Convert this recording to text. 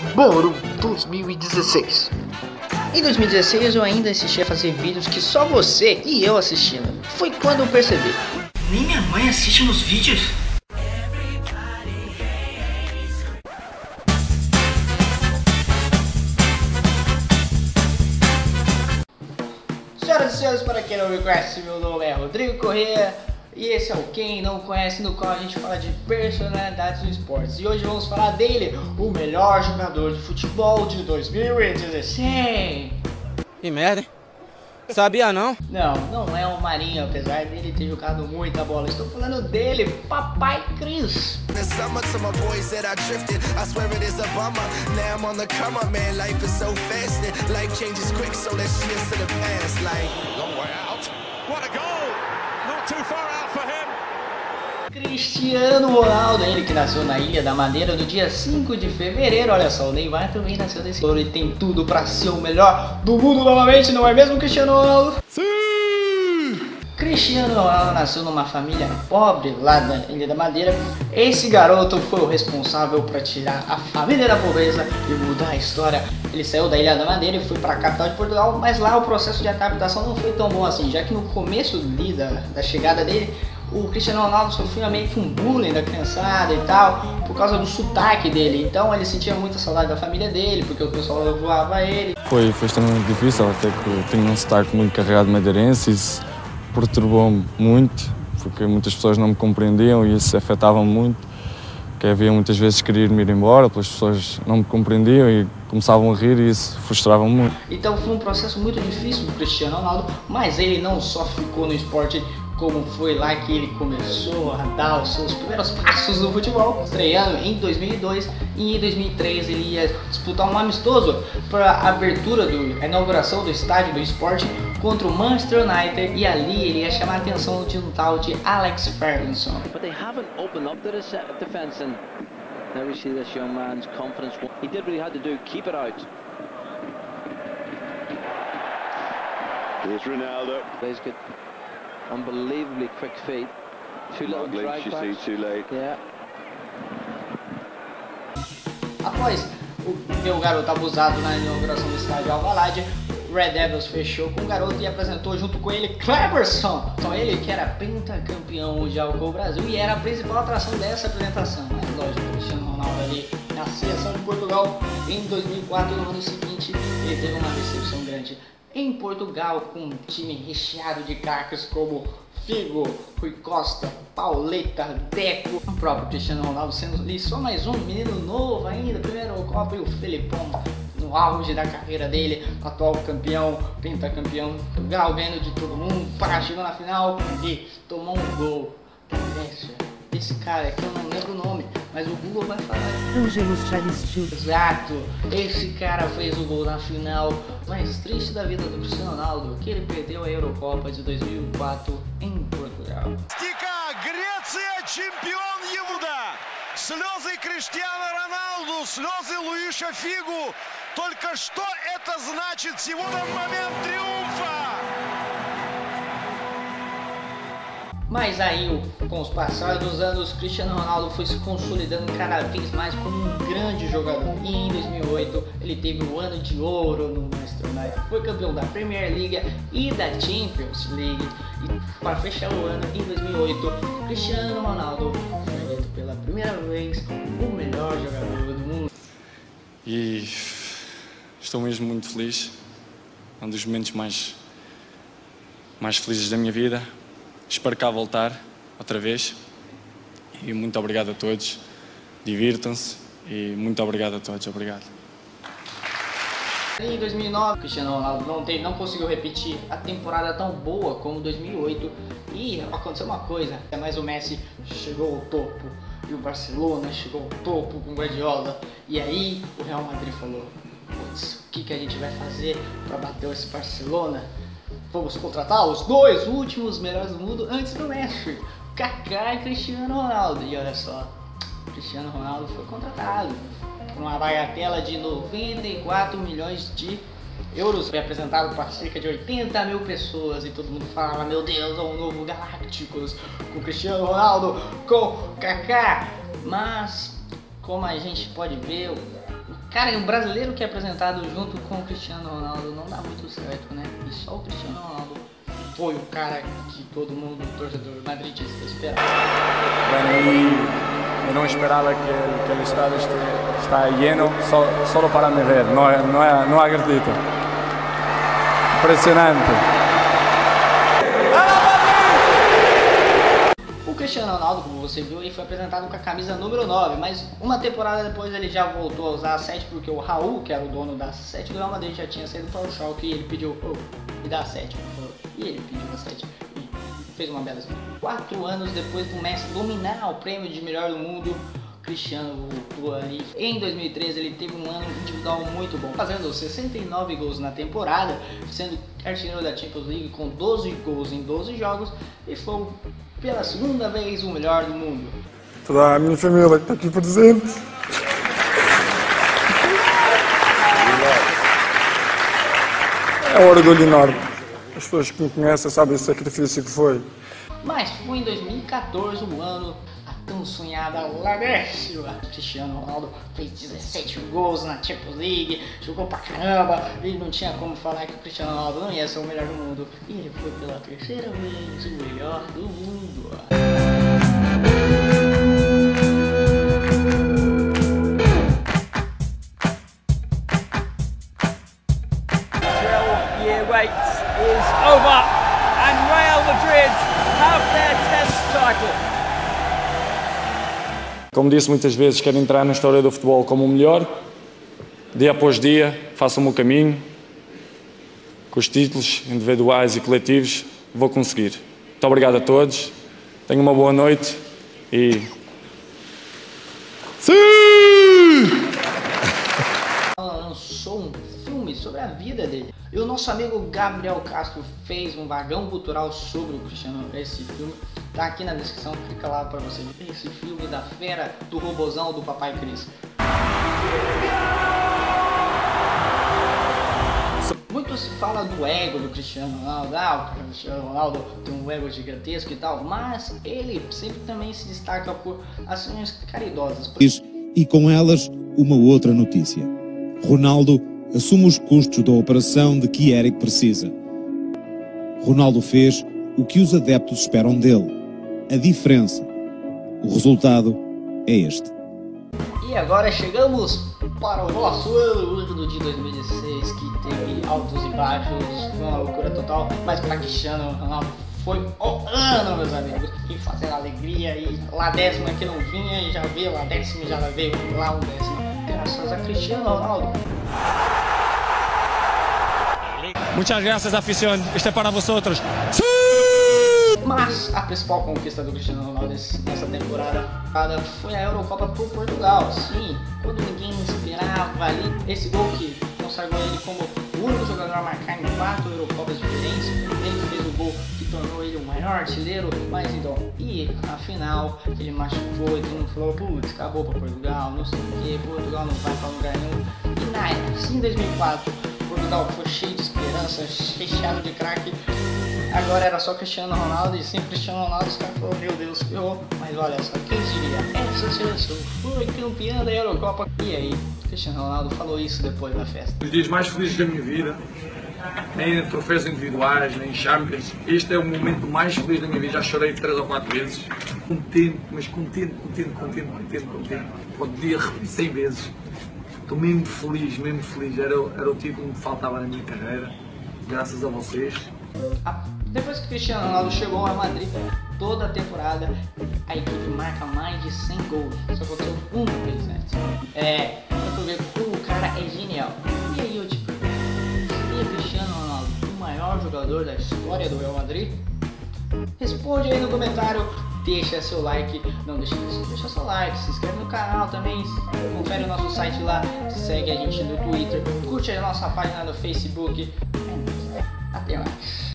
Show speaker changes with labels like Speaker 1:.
Speaker 1: Boro 2016.
Speaker 2: Em 2016 eu ainda assistia a fazer vídeos que só você e eu assistindo. Foi quando eu percebi.
Speaker 3: Nem minha mãe assiste meus vídeos.
Speaker 2: Senhoras e senhores, para quem não me conhece, meu nome é Rodrigo Corrêa e esse é o Quem Não Conhece, no qual a gente fala de personalidades do esportes. E hoje vamos falar dele, o melhor jogador de futebol de 2016.
Speaker 4: Que merda, hein? Sabia não?
Speaker 2: Não é o Marinho, apesar dele ter jogado muita bola. Estou falando dele, Papai Cris. Cristiano Ronaldo, ele que nasceu na Ilha da Madeira no dia 5 de fevereiro. Olha só, o Neymar também nasceu desse ano e tem tudo pra ser o melhor do mundo novamente, não é mesmo, Cristiano Ronaldo? Sim! Cristiano Ronaldo nasceu numa família pobre lá da Ilha da Madeira. Esse garoto foi o responsável para tirar a família da pobreza e mudar a história. Ele saiu da Ilha da Madeira e foi para a capital de Portugal, mas lá o processo de adaptação não foi tão bom assim, já que no começo da chegada dele, o Cristiano Ronaldo sofria meio que um bullying da criançada e tal, por causa do sotaque dele. Então ele sentia muita saudade da família dele, porque o pessoal voava ele.
Speaker 5: Foi extremamente difícil, até que eu tenho um sotaque muito carregado de madeirense. Isso perturbou-me muito, porque muitas pessoas não me compreendiam e isso afetava-me muito. Que havia muitas vezes querer-me ir embora, porque as pessoas não me compreendiam e começavam a rir e isso frustrava-me muito.
Speaker 2: Então foi um processo muito difícil do Cristiano Ronaldo, mas ele não só ficou no esporte, como foi lá que ele começou a dar os seus primeiros passos no futebol, estreando em 2002, e em 2003 ele ia disputar um amistoso para a abertura a inauguração do estádio do esporte contra o Manchester United, e ali ele ia chamar a atenção de um tal de Alex Ferguson.
Speaker 6: But they haven't opened up the defense, and now we see this young man's confidence. He did what he had to do, keep it out.
Speaker 7: Here's Ronaldo.
Speaker 6: Plays good. Unbelievably quick feet. Two little drag backs.
Speaker 7: Too late.
Speaker 6: Yeah.
Speaker 2: Após ver o garoto abusado na inauguração do estádio Alvalade, o Red Devils fechou com o garoto e apresentou junto com ele Kleberson. Então ele que era pentacampeão mundial com o Brasil e era a principal atração dessa apresentação. Mas lógico, o Cristiano Ronaldo ali na seleção de Portugal em 2004, no ano seguinte, ele teve uma decepção grande em Portugal, com um time recheado de craques como Figo, Rui Costa, Pauleta, Deco, o próprio Cristiano Ronaldo sendo ali só mais um menino novo ainda, primeiro Copa, e o Felipão no auge da carreira dele, atual campeão, pentacampeão de Portugal, ganhando de todo mundo, chegou na final e tomou um gol da Grécia. Esse cara que eu não lembro o nome, mas o Google vai falar.
Speaker 8: Ângelos Charistil.
Speaker 2: Exato, esse cara fez o gol na final mais triste da vida do Cristiano Ronaldo, que ele perdeu a Eurocopa de 2004 em Portugal.
Speaker 9: Греция чемпион Евуда! Слезы Криштиану Роналду, слезы Луиша Фигу. Только что это значит? Сегодня момент триумфа!
Speaker 2: Mas aí, com os passados dos anos, Cristiano Ronaldo foi se consolidando cada vez mais como um grande jogador. E em 2008 ele teve o ano de ouro no Manchester United, foi campeão da Premier League e da Champions League. E para fechar o ano, em 2008, Cristiano Ronaldo foi eleito pela primeira vez o melhor jogador do mundo.
Speaker 5: E estou mesmo muito feliz, é um dos momentos mais felizes da minha vida. Espero cá voltar outra vez e muito obrigado a todos, divirtam-se e muito obrigado a todos, obrigado.
Speaker 2: Em 2009, Cristiano Ronaldo não conseguiu repetir a temporada tão boa como 2008 e aconteceu uma coisa, mas o Messi chegou ao topo e o Barcelona chegou ao topo com o Guardiola, e aí o Real Madrid falou: putz, o que a gente vai fazer para bater esse Barcelona? Vamos contratar os dois últimos melhores do mundo antes do Messi, Kaká e Cristiano Ronaldo. E olha só, Cristiano Ronaldo foi contratado por uma bagatela de 94 milhões de euros. Foi apresentado para cerca de 80 mil pessoas e todo mundo falava: meu Deus, é um novo Galácticos com Cristiano Ronaldo, com Kaká. Mas como a gente pode ver, Cara, o brasileiro que é apresentado junto com o Cristiano Ronaldo não dá muito certo, né? E só o Cristiano Ronaldo foi o cara que todo mundo, torcedor madridista, esperava.
Speaker 5: Eu não esperava que o estádio está lleno só para me ver, não acredito. Impressionante.
Speaker 2: O Cristiano Ronaldo, como você viu, ele foi apresentado com a camisa número 9, mas uma temporada depois ele já voltou a usar a 7 porque o Raul, que era o dono da 7 do Real Madrid, já tinha saído para o Schalke e ele pediu, me dá a 7, por favor. E ele pediu a 7 e fez uma bela. 4 anos depois do Messi dominar o prêmio de melhor do mundo, Cristiano voltou ali. Em 2013 ele teve um ano individual muito bom, fazendo 69 gols na temporada, sendo artilheiro da Champions League com 12 gols em 12 jogos e foi pela segunda vez o melhor do mundo.
Speaker 5: Toda a minha família que está aqui presente. É um orgulho enorme. As pessoas que me conhecem sabem o sacrifício que foi.
Speaker 2: Mas foi em 2014 o ano tão sonhada La Décima. Cristiano Ronaldo fez 17 gols na Champions League, jogou pra caramba e não tinha como falar que o Cristiano Ronaldo não ia ser o melhor do mundo. E ele foi pela terceira vez o melhor do mundo.
Speaker 8: Wait is over and Real Madrid have their 10th title.
Speaker 5: Como disse muitas vezes, quero entrar na história do futebol como o melhor. Dia após dia, faço o meu caminho. Com os títulos individuais e coletivos, vou conseguir. Muito obrigado a todos. Tenham uma boa noite e... Sim!
Speaker 2: Lançou um filme sobre a vida dele. E o nosso amigo Gabriel Castro fez um vagão cultural sobre o Cristiano. Esse filme tá aqui na descrição, clica lá pra você ver esse filme da fera, do robozão do Papai Cris. Muito se fala do ego do Cristiano Ronaldo, o Cristiano Ronaldo tem um ego gigantesco e tal, mas ele sempre também se destaca por ações caridosas.
Speaker 10: E com elas, uma outra notícia. Ronaldo assume os custos da operação de que Eric precisa. Ronaldo fez o que os adeptos esperam dele. A diferença. O resultado é este.
Speaker 2: E agora chegamos para o nosso ano de 2016, que teve altos e baixos, foi uma loucura total, mas para Cristiano Ronaldo foi o ano, meus amigos, e fazendo alegria, e lá décima que não vinha, e já veio lá décima, já veio lá um décimo, graças a Cristiano Ronaldo.
Speaker 5: Muchas gracias, afición. Este é para vosotros.
Speaker 2: Mas a principal conquista do Cristiano Ronaldo nessa temporada foi a Eurocopa por Portugal. Sim, quando ninguém esperava ali, esse gol que consagrou ele como o único jogador a marcar em 4 Eurocopas diferentes. Ele fez o gol que tornou ele o maior artilheiro, mas então, e afinal ele machucou e todo mundo falou, putz, acabou para Portugal, não sei o que, Portugal não vai para lugar nenhum. E na época, em 2004, Portugal foi cheio de esperanças, recheado de craque. Agora era só Cristiano Ronaldo e sem Cristiano Ronaldo os caras falaram, meu Deus, ferrou. Mas olha só, quem diria, essa seleção foi campeã da Eurocopa. E aí, Cristiano Ronaldo falou isso depois da festa.
Speaker 11: Os dias mais felizes da minha vida, nem em troféus individuais, nem em Champions. Este é o momento mais feliz da minha vida, já chorei 3 ou 4 vezes. Contente, mas contente. Podia repetir 100 vezes. Estou mesmo feliz. Era o título que me faltava na minha carreira, graças a vocês.
Speaker 2: Depois que Cristiano Ronaldo chegou a Madrid, toda a temporada a equipe marca mais de 100 gols. Só aconteceu uma vez antes. Pra ver como o cara é genial. E aí eu te pergunto, seria Cristiano Ronaldo o maior jogador da história do Real Madrid? Responde aí no comentário, deixa seu like, não deixa seu like, se inscreve no canal também, confere o nosso site lá, segue a gente no Twitter, curte a nossa página no Facebook. Até mais.